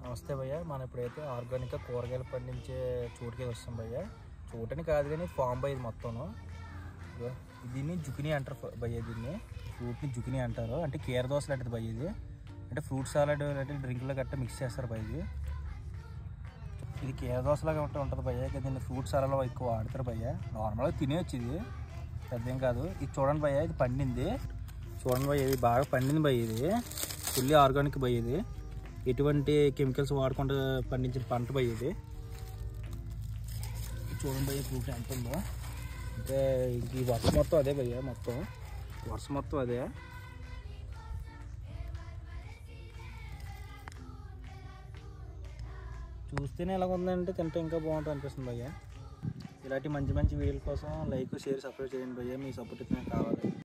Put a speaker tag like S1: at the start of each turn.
S1: నమస్తే భయ్య. మనం ఇప్పుడైతే ఆర్గానిక్గా కూరగాయలు పండించే చోటుకి వస్తాం భయ్య. చోటని కాదు కానీ ఫామ్ భయ్య ఇది మొత్తం. దీన్ని జుకినీ అంటారు భయ్య. దీన్ని ఫ్రూట్ని జుకినీ అంటారు. అంటే కీర దోశ లాంటిది భయ్య ఇది. అంటే ఫ్రూట్ సాలడ్ లాంటి డ్రింక్లో గట్ట మిక్స్ చేస్తారు భయ్య. ఇది కీర దోశలాగా ఉంటుంది భయ్య. దీన్ని ఫ్రూట్ సాలడ్లో ఎక్కువ వాడతారు భయ్య. నార్మల్గా తినేయచ్చు, ఇది పెద్దేం కాదు. ఇది చూడండి భయ్య, ఇది పండింది. చూడండి భయ్య, ఇది బాగా పండింది భయ్య. ఇది ఫుల్లీ ఆర్గానిక్ భయ్య. ఇది ఎటువంటి కెమికల్స్ వాడకుండా పండించిన పంట భయ్య. ఇది చూడండి భయ్య, ఫ్రూట్ ఎంత ఉందో. అంటే ఈ వర్షం మొత్తం అదే భయ్య. మొత్తం వర్షం మొత్తం అదే. చూస్తేనే ఎలా ఉందంటే తింటే ఇంకా బాగుంటుంది అనిపిస్తుంది భయ్య. ఇలాంటి మంచి మంచి వీడియోల కోసం లైక్, షేర్, సబ్స్క్రైబ్ చేయండి భయ్య. మీ సపోర్ట్ అయితే నాకు కావాలి.